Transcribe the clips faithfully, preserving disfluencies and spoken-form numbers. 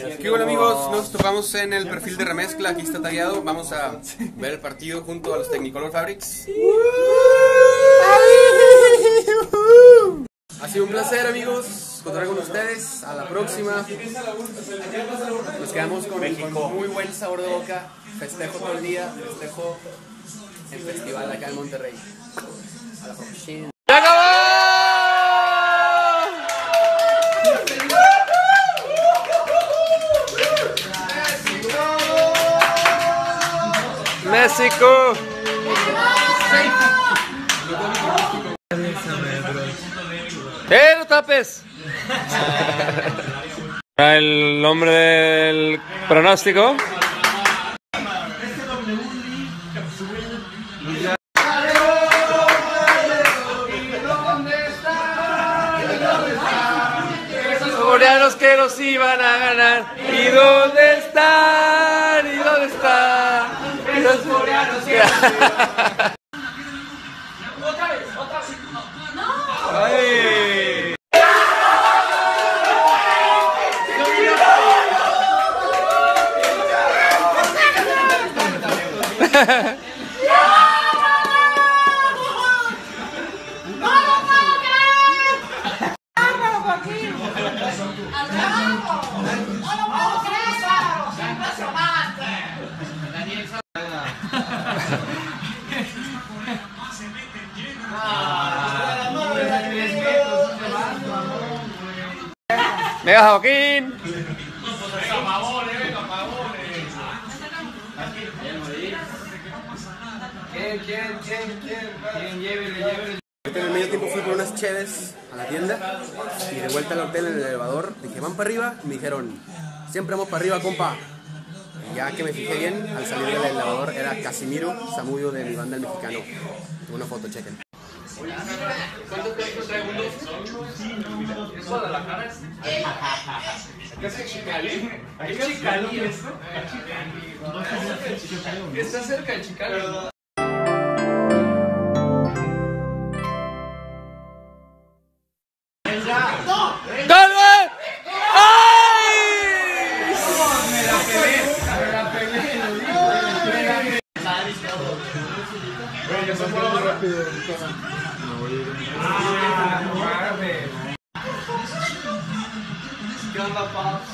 ¿Qué hola amigos? Nos topamos en el perfil de Remezcla, aquí está tagueado. Vamos a ver el partido junto a los Technicolor Fabrics. Ha sido un placer amigos, contar con ustedes. A la próxima. Nos quedamos con, con muy buen sabor de boca. Festejo todo el día, festejo el festival acá en Monterrey. A la próxima. ¡Se acabó! México. ¡Eh, no tapes! El nombre del pronóstico. Coreanos que nos iban a ganar. ¿Y dónde están? ¿Y dónde están? ¿Y los coreanos que otra vez, otra vez. No. Ay. Venga, Joaquín. Venga, pavones, venga, pavones. ¿Quién, quién, quién, quién? ¿Quién? Llévele, llévele. En el medio tiempo fui por unas cheves a la tienda y de vuelta al hotel en el elevador dije, ¿van para arriba? Y me dijeron, siempre vamos para arriba, compa. Y ya que me fijé bien, al salir del elevador era Casimiro Zamudio de mi banda El Mexicano. Tengo una foto, chequen. ¿Cuántos pesos trae un dos? ¿Es Guadalajara? ¿Qué es Chicali? ¿Es Chicali esto? Está cerca de Chicali. ¡Dale! ¡Ay! Me la pegué, me la pegué. Bueno, yo soy muy rápido. Ah, no mames. ¿Qué onda, Pops?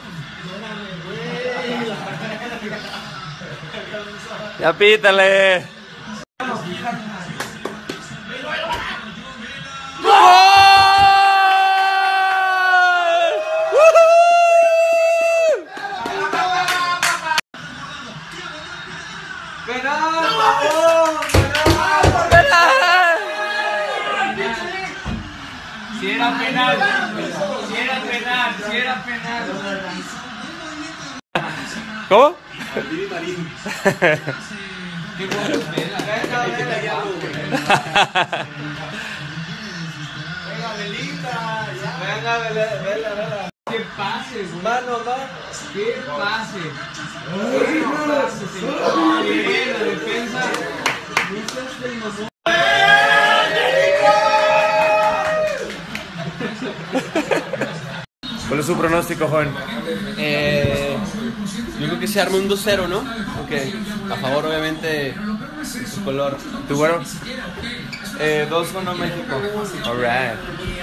Ya pítale. Si era penal, si era penal, si era penal. ¿Cómo? Martín Marín. Qué bueno, vela. Venga, vela ya. Venga, velita, ya. Venga, vela, vela, vela. ¡Qué pase, güey! ¡Mano, mano! ¡Qué pase! ¡Qué pase, señor! ¡Qué la defensa! ¡Muchas del mamón! ¿Cuál es su pronóstico, joven? Eh, yo creo que se arma un dos cero, ¿no? Ok, a favor obviamente de su color. ¿Tu güero? Eh, dos uno México. Alright.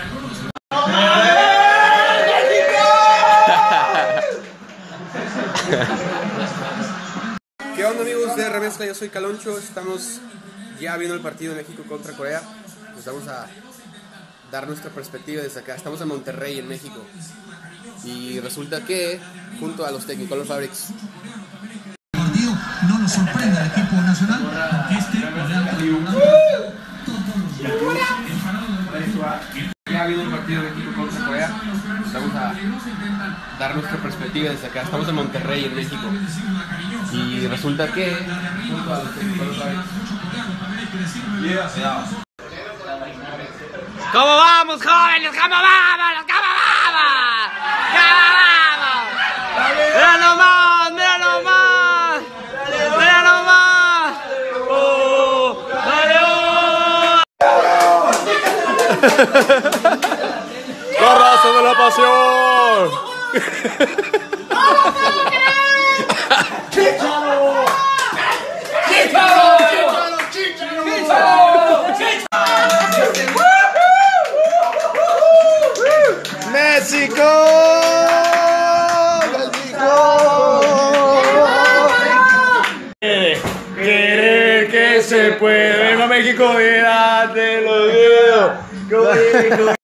¿Qué onda amigos de Remezcla? Yo soy Caloncho, estamos ya viendo el partido de México contra Corea. Nos vamos a dar nuestra perspectiva desde acá. Estamos en Monterrey, en México. Y resulta que, junto a los Technicolor Fabrics, el partido no nos sorprende al equipo nacional, que este ya ha habido el partido de México contra Corea. Nos vamos a dar nuestra perspectiva desde acá. Estamos en Monterrey, en México. Y resulta que, junto a los Technicolor Fabrics, ¿Cómo vamos, jóvenes? ¿Cómo vamos? ¿Cómo vamos? ¿Cómo vamos? ¡Mira nomás! ¡Mira nomás! ¡Mira nomás! ¡Oh! ¡Dale! ¡Oh! ¡Corrazo de la pasión! ¡Chícharo! ¡Chícharo! ¡Chícharo! ¡México! Querer que se puede. Venga, México, mira, te lo digo.